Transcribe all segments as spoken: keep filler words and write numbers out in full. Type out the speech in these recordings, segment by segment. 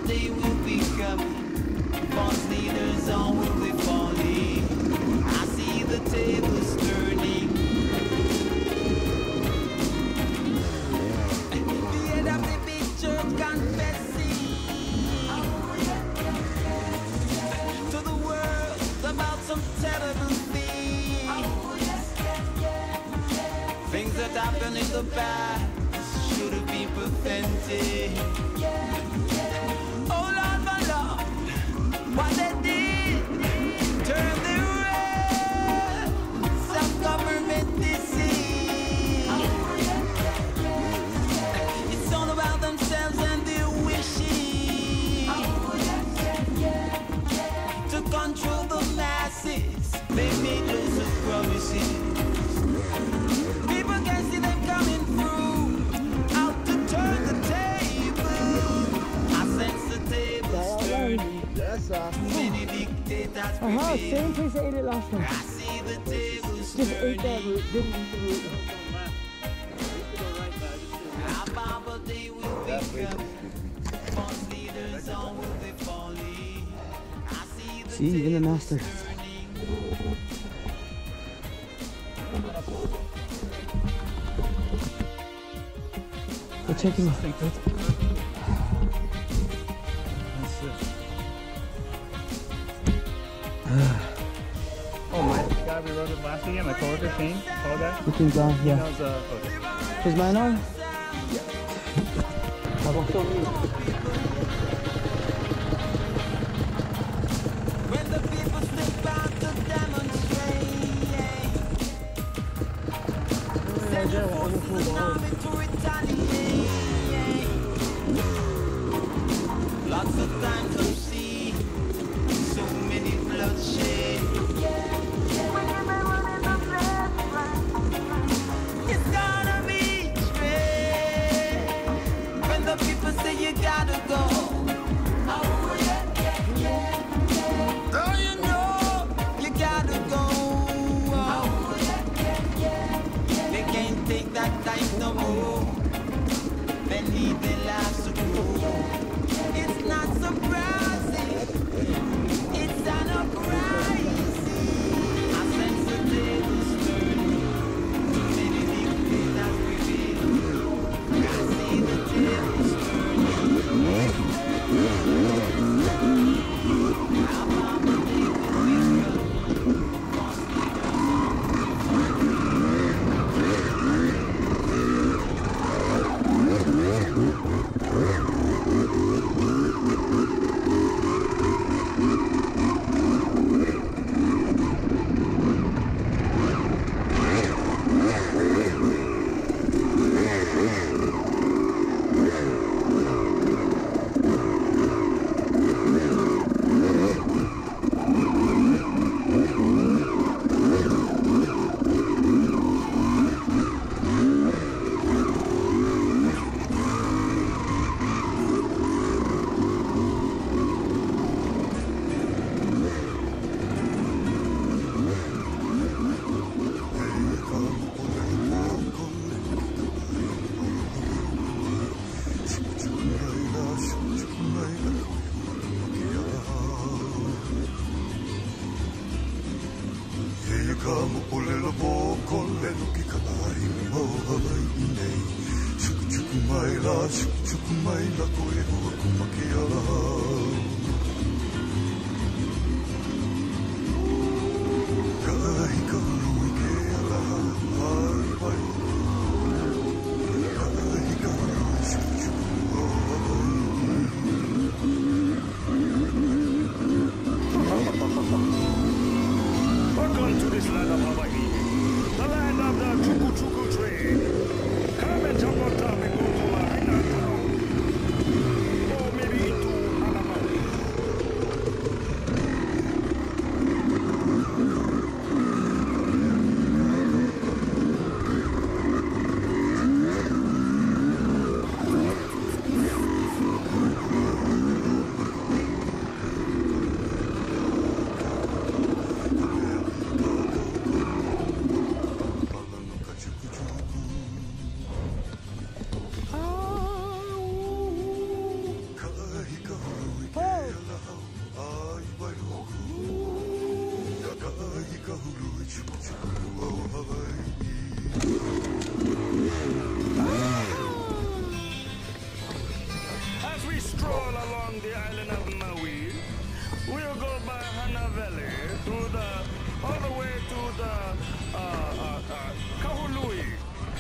day will be coming. False leaders all will be falling. I see the tables turning. The head of the big church confessing to the world about some terrible things. Things that happened in the past should have been prevented. Oh Lord, my Lord, what they did, turn the world, some government disease. It's all about themselves and their wishes to control the masses. They made loads of promises. People can see them coming through, out to turn the table. I sense the tables turning. Yes, sir. Too many dictators Aha, prevail. same place I ate it last time. I see the tables Just ate that turning. root, didn't eat the root. Our Bible day will be coming. False leaders all will be falling. I see the See, even the master. turning. We're checking it. Oh, my the guy we rode with last weekend, my coworker Shane, tall guy. Looking down, He yeah. knows, uh, okay. Is mine on? I will film you. When the people step out to demonstrate, send the forces and army to retaliate. Lots of times I've seen so many bloodshed. It's gonna be straight when the people say you gotta go. Oh you know you gotta go. They can't take that life no more. They need their lives to grow. It's not surprising. It's an uprising. I sense the tables turning. Too many dictators prevail. I see the tables turning. Our Bible day will be coming. False Welcome to this land of Hawaii, the land of the Chuku Chuku trade. Come and jump on top and go to Lahaina town. Or maybe into Hanamaui.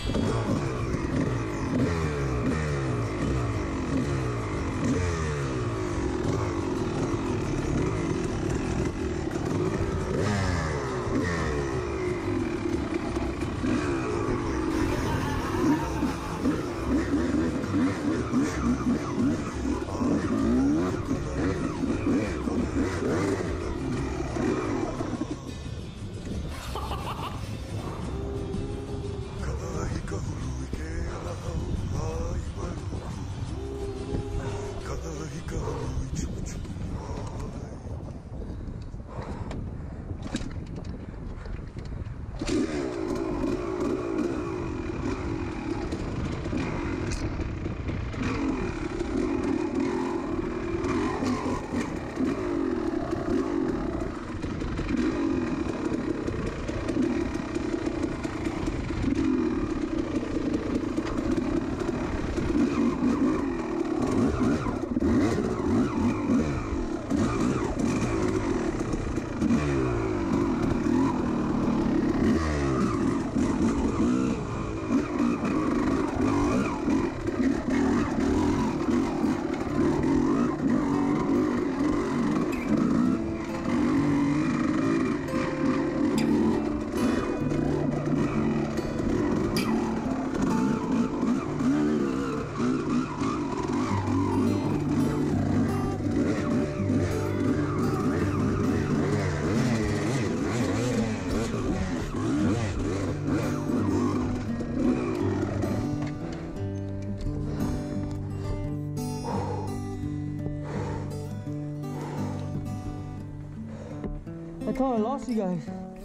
I thought I lost you guys.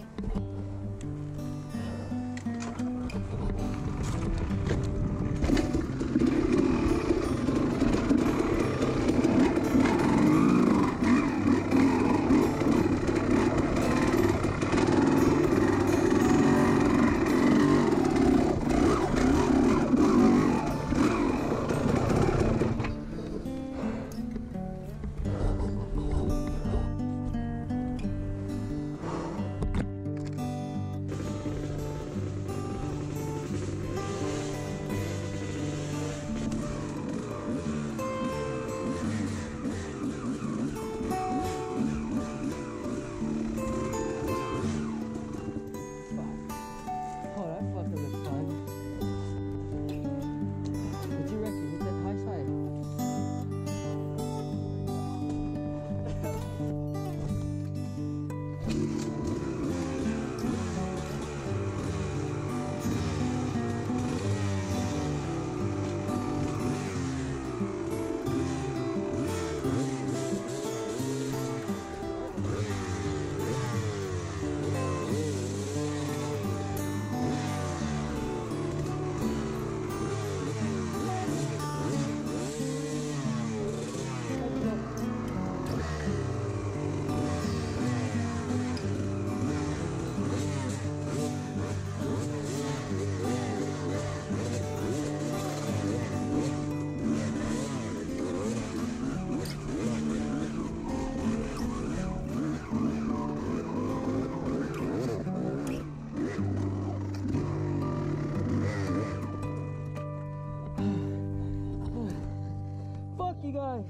You guys.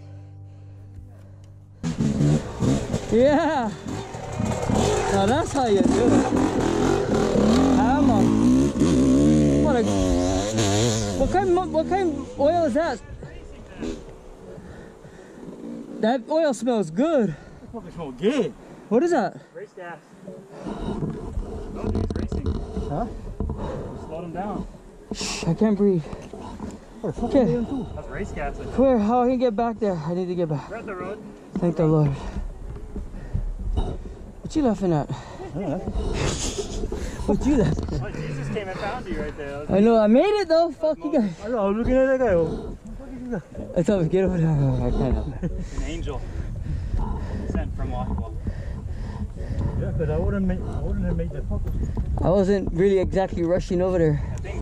Yeah. Now that's how you do it. Hammer. What a. What kind? Of, what kind of oil is that? That oil smells good. It fucking smells good. What is that? Race gas. Oh, dude, he's racing. Huh? Slow him down. Shh, I can't breathe. Okay. That's race gas. Where? How I can get back there? I need to get back. We're at the road. Thank the Lord. What you laughing at? Yeah. What you laughing at? Oh, Jesus came and found you right there. I know, I made it though. Fuck you guys. I know, I'm looking at that guy. I thought we get over there. I can't help it. An angel sent from Ottawa. Yeah, because I wouldn't make, I wouldn't have made the focus. I wasn't really exactly rushing over there.